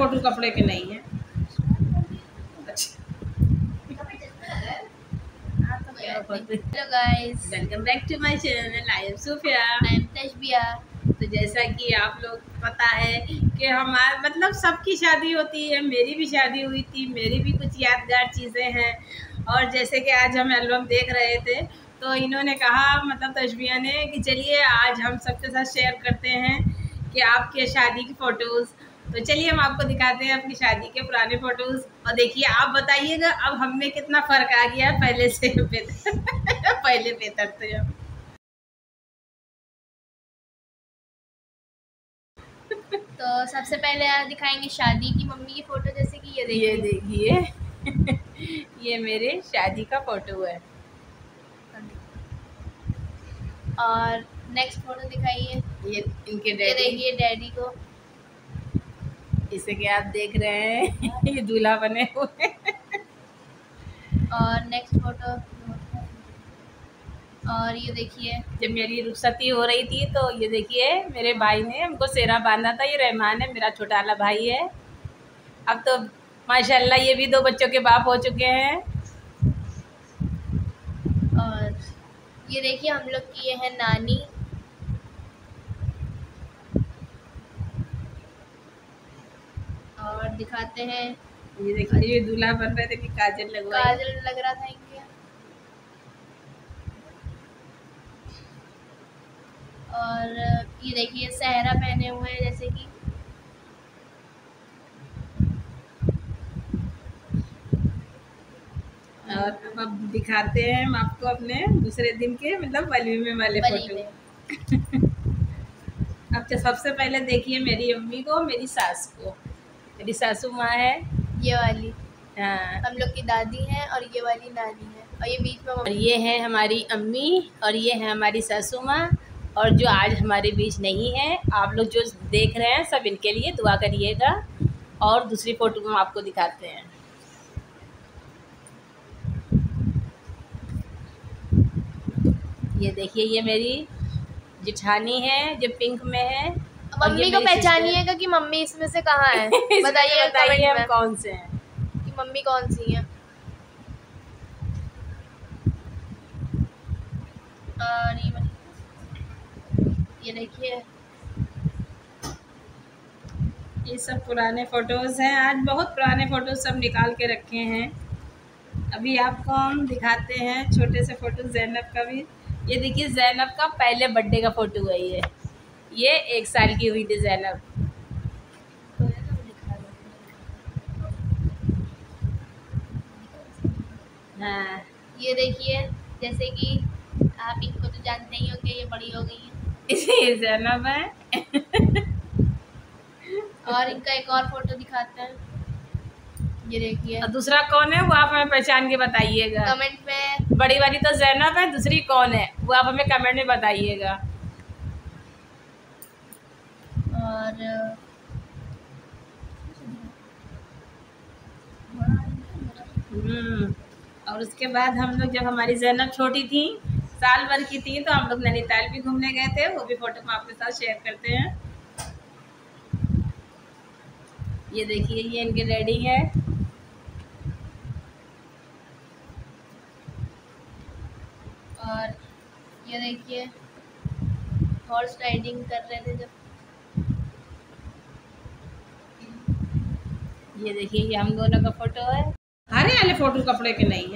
Photo कपड़े के नहीं है। Hello guys, welcome back to my channel. I am Sophia. I am Tashbiya. तो जैसा कि आप लोग पता है कि हमारे मतलब सबकी शादी होती है, मेरी भी शादी हुई थी, मेरी भी कुछ यादगार चीज़ें हैं। और जैसे कि आज हम एल्बम देख रहे थे तो इन्होंने कहा, मतलब तशबिया ने, कि चलिए आज हम सबके साथ शेयर करते हैं कि आपके शादी की फ़ोटोज़। तो चलिए हम आपको दिखाते हैं अपनी शादी के पुराने फ़ोटोज़। और देखिए, आप बताइएगा अब हम में कितना फ़र्क आ गया है पहले से। पहले बेहतर थे हम। तो सबसे पहले आज दिखाएंगे शादी की मम्मी की फोटो, जैसे कि ये देखिए ये मेरे शादी का फोटो है। और नेक्स्ट फोटो दिखाइए। ये इनके ये डैडी। देखिए डैडी को। इसे क्या आप देख रहे हैं, ये दूल्हा बने हुए। और नेक्स्ट फोटो। और ये देखिए जब मेरी रुखसती हो रही थी तो ये देखिए मेरे भाई ने हमको सेहरा बांधा था। ये रहमान है, मेरा छोटा वाला भाई है। अब तो माशाल्लाह ये भी 2 बच्चों के बाप हो चुके हैं। और ये देखिए हम लोग की ये है नानी। और दिखाते हैं, ये देखिए ये दूल्हा बन रहे थे कि काजल लगवाई। काजल लग रहा था इनके। और ये देखिए सेहरा पहने हुए हैं, जैसे कि। और अब दिखाते हैं हम आपको अपने दूसरे दिन के मतलब वलीमे वाले फोटो। अब तो सबसे पहले देखिए मेरी अम्मी को, मेरी सास को। मेरी सासू माँ है ये वाली, हाँ। हम लोग की दादी है और ये वाली नानी है। और ये बीच में और ये है हमारी अम्मी और ये है हमारी सासू माँ। और जो आज हमारे बीच नहीं है, आप लोग जो देख रहे हैं सब इनके लिए दुआ करिएगा। और दूसरी फोटो हम आपको दिखाते हैं। ये देखिए ये मेरी जिठानी है जो पिंक में है। मम्मी को पहचानिएगा कि मम्मी इसमें से कहाँ है। बताइए बताइए हम कौन से हैं कि मम्मी कौन सी है। और ये देखिए ये सब पुराने फ़ोटोज़ हैं। आज बहुत पुराने फ़ोटोज़ सब निकाल के रखे हैं। अभी आपको हम दिखाते हैं छोटे से फ़ोटो ज़ैनब का भी। ये देखिए ज़ैनब का पहले बर्थडे का फ़ोटो है ये 1 साल की हुई थी ज़ैनब। हाँ ये देखिए, जैसे कि आप इनको तो जानते ही होंगे, ये बड़ी हो गई है। ये ज़ैनब है। और इनका एक और फोटो दिखाते हैं। ये देखिए। और दूसरा कौन है वो आप हमें पहचान के बताइएगा कमेंट में। बड़ी वाली तो ज़ैनब है, दूसरी कौन है वो आप हमें कमेंट में बताइएगा। और उसके बाद हम लोग जब हमारी ज़ैनब छोटी थी, साल भर की थी, तो हम लोग नैनीताल भी घूमने गए थे। वो भी फोटो हम आपके साथ शेयर करते हैं। ये देखिए ये इनके डैडी है। और ये देखिए हॉर्स राइडिंग कर रहे थे जब। ये देखिए ये हम दोनों का फोटो है। हरे वाले फोटो कपड़े के नहीं है।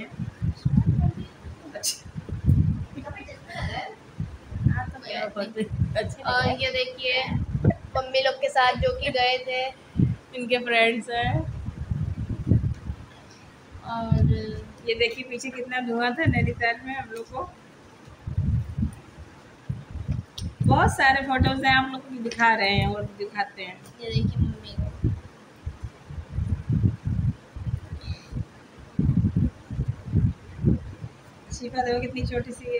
और ये देखिए मम्मी लोग के साथ जो कि गए थे, इनके फ्रेंड्स हैं। और ये देखिए पीछे कितना धुआं था नैनीताल में हम लोग को। बहुत सारे फोटोज हैं, आप लोग को भी दिखा रहे हैं और दिखाते हैं। ये देखिए मम्मी को। शिफा देखो कितनी छोटी सी है।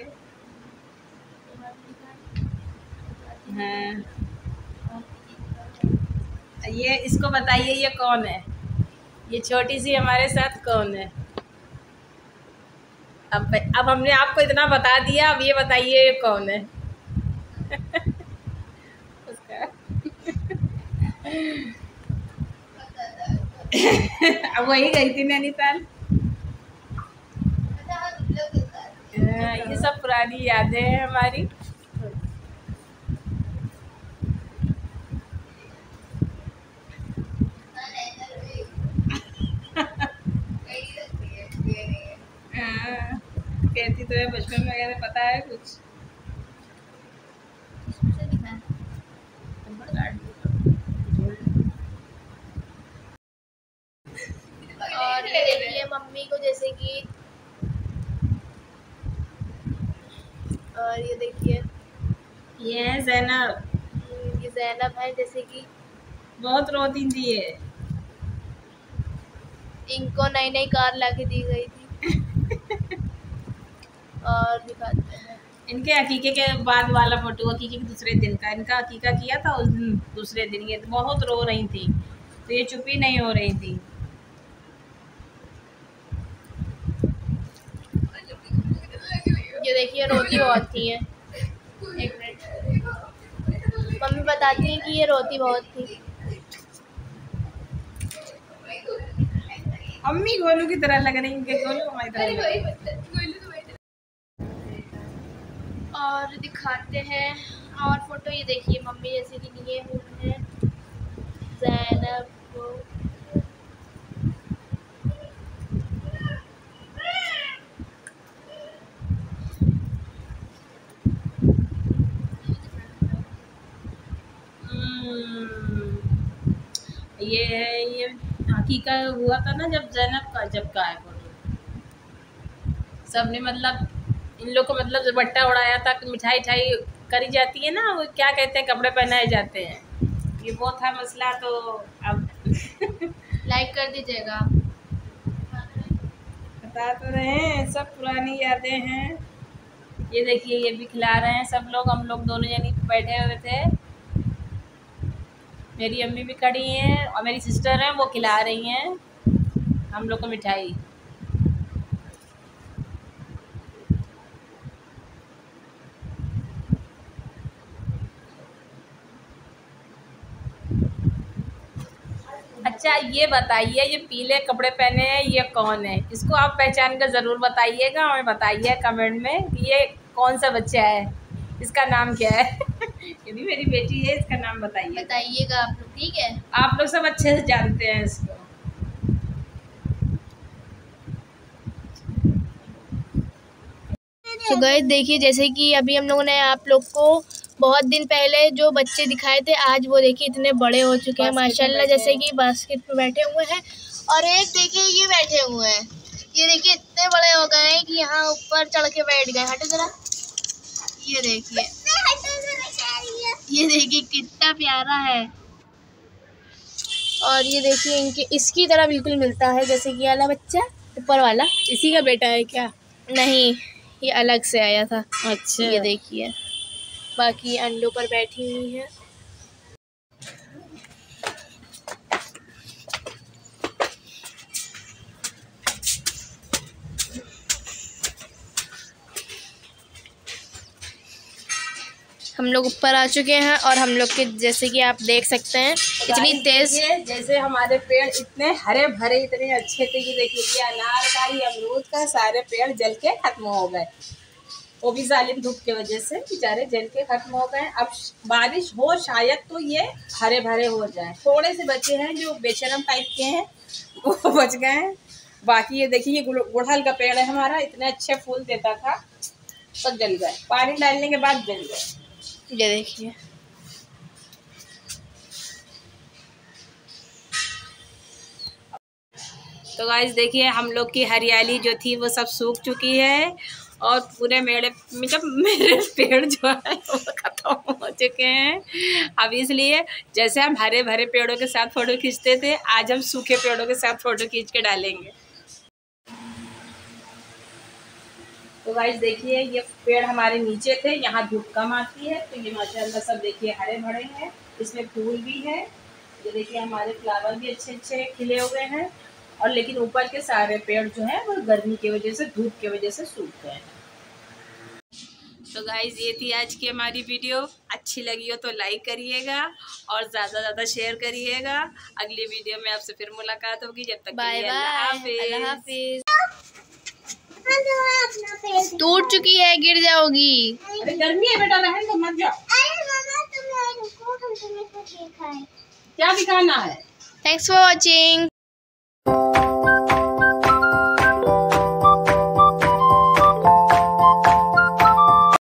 हाँ ये इसको बताइए ये कौन है, ये छोटी सी हमारे साथ कौन है। अब हमने आपको इतना बता दिया, अब ये बताइए ये कौन है। उसका अब वही गई थी नैनीताल। ये सब पुरानी यादें हैं हमारी। कहती तो है बचपन में, वगैरह पता है कुछ? और ये देखिए मम्मी को, जैसे कि, और ये देखिए ये है ज़ैनब। ये ज़ैनब है, जैसे कि बहुत रोती थी ये। इनको नई नई कार लाके दी गई थी। और दिखाते हैं इनके अकीके के बाद वाला फोटो, अकीके के दूसरे दिन का। इनका अकीका किया था उस दिन, दूसरे दिन ये बहुत रो रही थी, तो ये चुप ही नहीं हो रही थी। ये देखिए रोती बहुत थी है। एक मिनट, मम्मी बताती हैं कि ये रोती बहुत थी। अम्मी गोलू की तरह लग रही है, गोलू हमारी तरह लग रही है। और दिखाते हैं और फोटो। ये देखिए मम्मी जैसे कि लिए हुए हैं ज़ैनब को। ये है, ये हकीका हुआ था ना जब ज़ैनब का, जब का है फोटो। सबने मतलब इन लोग को मतलब जब बट्टा उड़ाया था, मिठाई ठाई करी जाती है ना, वो क्या कहते हैं, कपड़े पहनाए जाते हैं। ये वो था मसला। तो अब लाइक कर दीजिएगा। बता तो रहे हैं, सब पुरानी यादें हैं। ये देखिए ये भी खिला रहे हैं सब लोग। हम लोग दोनों जनी बैठे हुए थे, मेरी अम्मी भी खड़ी हैं और मेरी सिस्टर हैं, वो खिला रही हैं हम लोग को मिठाई। अच्छा ये बताइए, ये पीले कपड़े पहने हैं ये कौन है? इसको आप पहचान कर ज़रूर बताइएगा, हमें बताइए कमेंट में कि ये कौन सा बच्चा है, इसका नाम क्या है। ये भी मेरी बेटी है, इसका नाम बताइएगा आप लोग, ठीक है? आप लोग सब अच्छे से जानते हैं इसको। तो गाइस देखिए, जैसे कि अभी हम लोगों ने आप लोग को बहुत दिन पहले जो बच्चे दिखाए थे, आज वो देखिए इतने बड़े हो चुके हैं माशाल्लाह। जैसे कि बास्केट में बैठे हुए हैं, और एक देखिए ये बैठे हुए हैं। ये देखिए इतने बड़े हो गए हैं कि यहाँ ऊपर चढ़ के बैठ गए। हटे जरा, ये देखिए, ये देखिए कितना प्यारा है। और ये देखिए इनके इसकी तरह बिल्कुल मिलता है जैसे कि वाला बच्चा ऊपर वाला। इसी का बेटा है क्या? नहीं, ये अलग से आया था। अच्छा, ये देखिए बाकी अंडों पर बैठी हुई है। हम लोग ऊपर आ चुके हैं और हम लोग के जैसे कि आप देख सकते हैं इतनी तेज, जैसे हमारे पेड़ इतने हरे भरे, इतने अच्छे थे कि देखिए ये अनार का, ये अमरूद का, सारे पेड़ जल के खत्म हो गए। वो भी जालिम धूप की वजह से बेचारे जल के खत्म हो गए। अब बारिश हो शायद तो ये हरे भरे हो जाए। थोड़े से बचे हैं जो बेशरम टाइप के हैं, वो बच गए हैं। बाकी ये देखिए, ये गुड़हल का पेड़ है हमारा, इतने अच्छे फूल देता था, सब जल गए, पानी डालने के बाद जल गए। ये देखिए तो गाइस देखिए हम लोग की हरियाली जो थी वो सब सूख चुकी है, और पूरे मेरे पेड़ जो है वो खत्म हो चुके हैं। अब इसलिए जैसे हम हरे भरे पेड़ों के साथ फोटो खींचते थे, आज हम सूखे पेड़ों के साथ फोटो खींच के डालेंगे। तो गाइस देखिए ये पेड़ हमारे नीचे थे, यहाँ धूप कम आती है, तो ये माशाल्लाह सब देखिए हरे भरे हैं, इसमें फूल भी है। ये देखिए हमारे फ्लावर भी अच्छे अच्छे खिले हुए हैं, और लेकिन ऊपर के सारे पेड़ जो हैं वो गर्मी की वजह से, धूप की वजह से सूख गए हैं। तो गाइज ये थी आज की हमारी वीडियो। अच्छी लगी हो तो लाइक करिएगा और ज़्यादा से ज़्यादा शेयर करिएगा। अगली वीडियो में आपसे फिर मुलाकात होगी। जब तक के लिए अल्लाह हाफिज। टूट चुकी है, गिर जाओगी। अरे गर्मी है बेटा, रहने दो, मत जाओ। क्या दिखाना है? Thanks for watching.